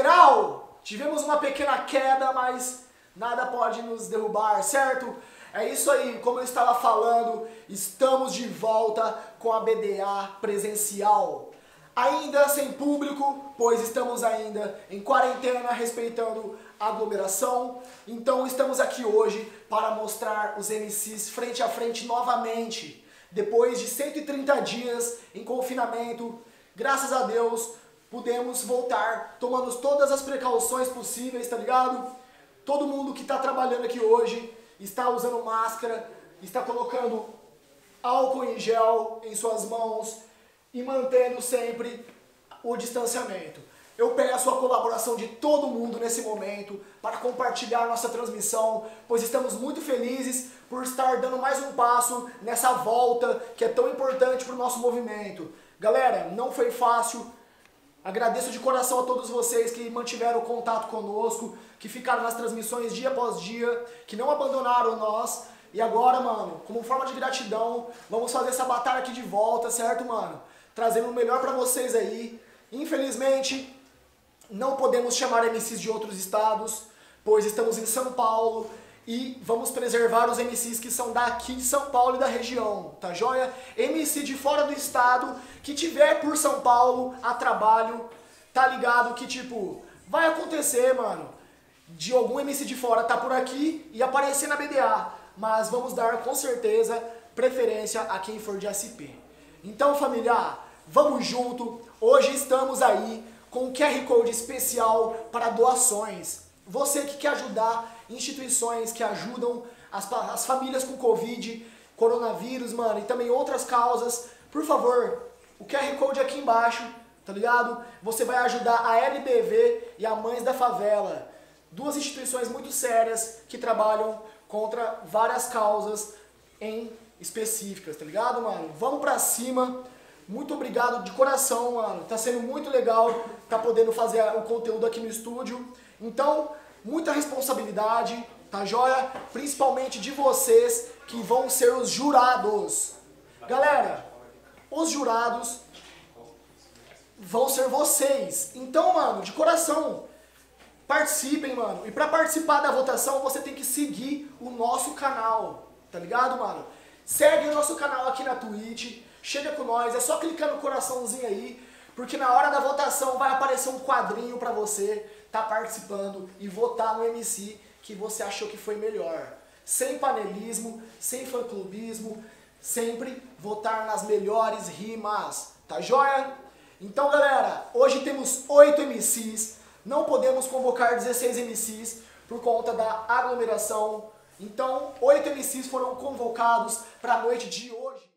geral, tivemos uma pequena queda, mas nada pode nos derrubar, certo? É isso aí, como eu estava falando, estamos de volta com a BDA presencial. Ainda sem público, pois estamos ainda em quarentena, respeitando a aglomeração. Então estamos aqui hoje para mostrar os MCs frente a frente novamente. Depois de 130 dias em confinamento, graças a Deus, pudemos voltar tomando todas as precauções possíveis, tá ligado? Todo mundo que está trabalhando aqui hoje está usando máscara, está colocando álcool em gel em suas mãos e mantendo sempre o distanciamento. Eu peço a colaboração de todo mundo nesse momento para compartilhar nossa transmissão, pois estamos muito felizes por estar dando mais um passo nessa volta que é tão importante para o nosso movimento. Galera, não foi fácil. Agradeço de coração a todos vocês que mantiveram contato conosco, que ficaram nas transmissões dia após dia, que não abandonaram nós. E agora, mano, como forma de gratidão, vamos fazer essa batalha aqui de volta, certo, mano? Trazendo o melhor pra vocês aí. Infelizmente, não podemos chamar MCs de outros estados, pois estamos em São Paulo e vamos preservar os MCs que são daqui de São Paulo e da região, tá joia? MC de fora do estado, que tiver por São Paulo a trabalho, tá ligado que, tipo, vai acontecer, mano, de algum MC de fora tá por aqui e aparecer na BDA, mas vamos dar, com certeza, preferência a quem for de SP. Então, família, vamos junto, hoje estamos aí com um QR Code especial para doações. Você que quer ajudar instituições que ajudam as famílias com Covid, coronavírus, mano, e também outras causas, por favor, o QR Code aqui embaixo, tá ligado? Você vai ajudar a LBV e a Mães da Favela, duas instituições muito sérias que trabalham contra várias causas em específicas, tá ligado, mano? Vamos pra cima. Muito obrigado de coração, mano. Tá sendo muito legal tá podendo fazer o conteúdo aqui no estúdio. Então, muita responsabilidade, tá joia? Principalmente de vocês que vão ser os jurados. Galera, os jurados vão ser vocês. Então, mano, de coração, participem, mano. E pra participar da votação, você tem que seguir o nosso canal, tá ligado, mano? Segue o nosso canal aqui na Twitch. Chega com nós, é só clicar no coraçãozinho aí, porque na hora da votação vai aparecer um quadrinho pra você tá participando e votar no MC que você achou que foi melhor. Sem panelismo, sem fã-clubismo, sempre votar nas melhores rimas, tá joia? Então, galera, hoje temos 8 MCs, não podemos convocar 16 MCs por conta da aglomeração. Então, 8 MCs foram convocados para a noite de hoje.